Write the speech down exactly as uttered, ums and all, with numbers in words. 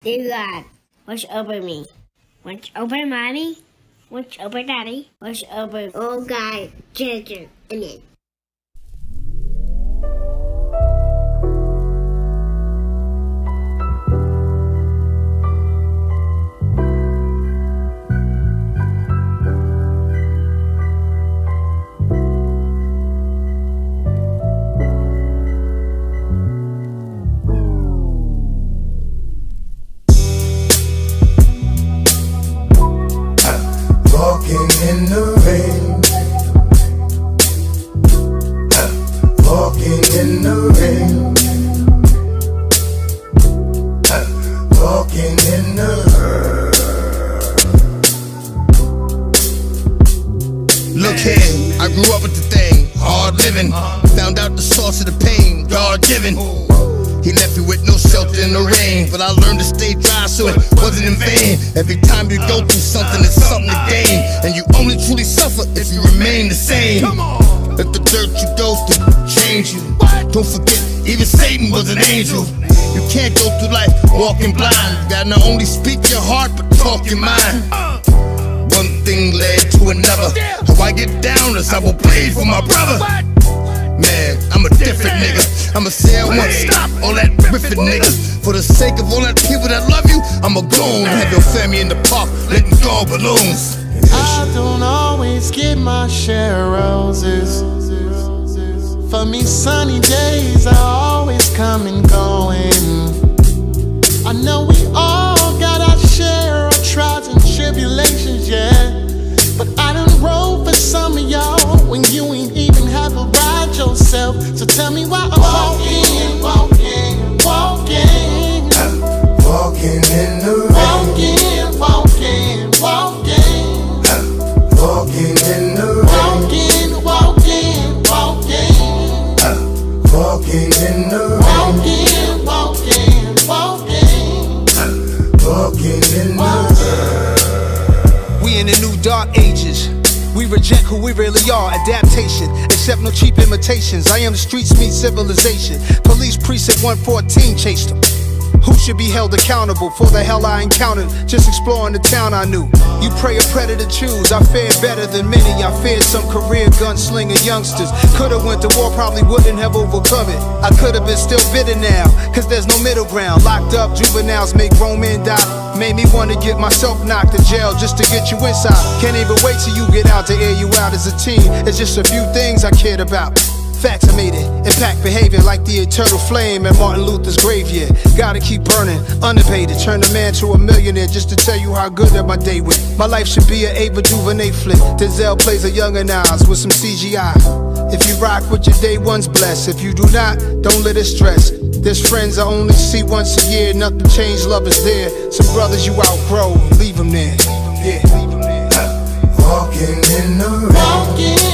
Dear God, watch over me. Watch over mommy. Watch over daddy. Watch over oh God, children. Amen. Walking in the rain, walking in the rain, walking in the Look here, I grew up with the thing, hard living. Found out the source of the pain, God given. He left me with no shelter in the rain, but I learned to stay dry so it wasn't in vain. Every time you go through something, it's something to gain, and you only truly suffer if you remain the same. Let the dirt you go through change you. Don't forget, even Satan was an angel. You can't go through life walking blind. You gotta not only speak your heart, but talk your mind. One thing led to another. How I get down is I will bleed for my brother. Man, I'm a different nigga. I'ma say I won't stop all that riffing niggas. For the sake of all that people that love you, I'ma go and have your family in the park letting go of balloons. I don't always get my share of roses. For me sunny days are always come and going. I know we all got our share of trials and tribulations, yeah. But I done roll for some of y'all when you ain't even have a ride yourself. So tell me why I'm walking, walking, walking, walking in the rain, walking, walking, walking, walking in the rain, walking, walking, walking, walking in the rain, walking, walking, walking, walking in the rain. We in the new dark ages. We reject who we really are, adaptation. Accept no cheap imitations. I am the streets meet civilization. Police precinct one fourteen chased them. Who should be held accountable for the hell I encountered just exploring the town I knew? You pray a predator choose. I fared better than many. I feared some career gunslinger youngsters. Could've went to war, probably wouldn't have overcome it. I could've been still bitter now, cause there's no middle ground. Locked up juveniles make grown men die. Made me wanna get myself knocked in jail just to get you inside. Can't even wait till you get out to air you out as a teen. It's just a few things I cared about. Facts I made it, impact behavior like the eternal flame at Martin Luther's grave, yeah. Gotta keep burning, unabated, turn a man to a millionaire just to tell you how good that my day went. My life should be an Ava DuVernay flick. Denzel plays a younger Nas with some C G I. If you rock with your day one's blessed. If you do not, don't let it stress. There's friends I only see once a year. Nothing changed, love is there. Some brothers you outgrow, leave them there. Yeah, leave them there. Walking in the rain. walking.